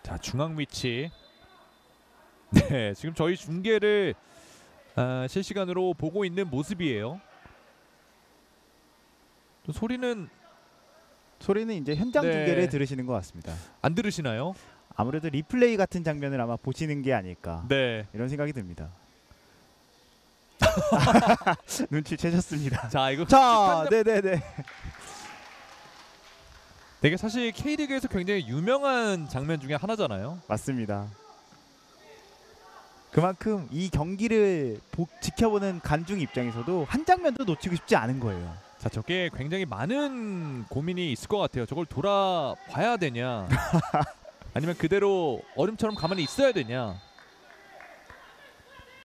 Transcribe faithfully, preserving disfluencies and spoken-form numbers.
자, 중앙 위치. 네, 지금 저희 중계를 아, 실시간으로 보고 있는 모습이에요. 또 소리는 소리는 이제 현장 네. 중계를 들으시는 것 같습니다. 안 들으시나요? 아무래도 리플레이 같은 장면을 아마 보시는 게 아닐까 네. 이런 생각이 듭니다. 눈치채셨습니다. 자, 이거 자, 네네네. 되게 사실 K리그에서 굉장히 유명한 장면 중에 하나잖아요. 맞습니다. 그만큼 이 경기를 보, 지켜보는 관중 입장에서도 한 장면도 놓치고 싶지 않은 거예요. 자, 저게 굉장히 많은 고민이 있을 것 같아요. 저걸 돌아봐야 되냐 아니면 그대로 얼음처럼 가만히 있어야 되냐.